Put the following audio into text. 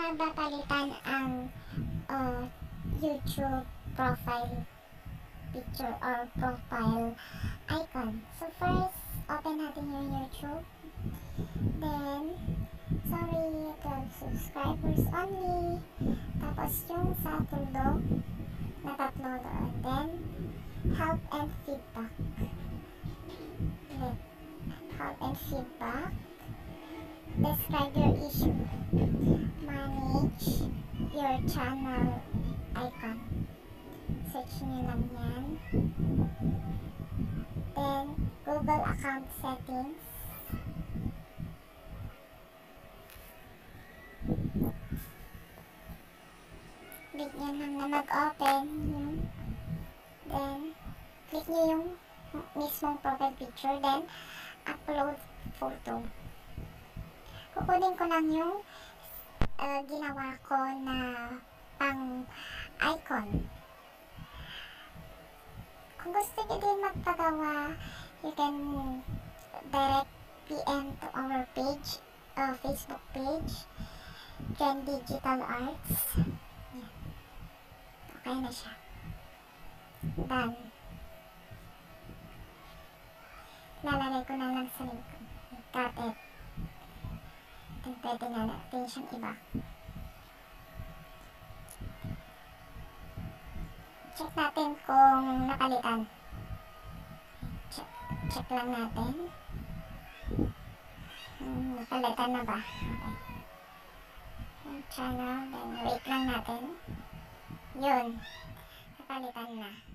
nga ba palitan ang YouTube profile picture or profile icon? So first, open natin yung YouTube. Then, sorry, 12 subscribers only. Tapos yung sa tuldok na tatlo doon. Then, help and feedback. Help and feedback. Describe your issue. Manage your channel icon. Search nyo lang yan. Then, Google account settings. Click nyo lang na mag-open. Then, click nyo yung mismong profile picture. Then, upload photo. Kukunin ko lang yung ginawa ko na pang icon. Kung gusto nyo din magpagawa, you can direct PM to our page, Facebook page, Trend Digital Arts. Yan. Okay na siya. Done. Lalagay ko na lang sa likod. Cut it. Then pwede na natin siyang iba. Check natin kung napalitan. Check lang natin. Napalitan na ba? Okay. Yung channel, then wait lang natin. Yun. Napalitan na.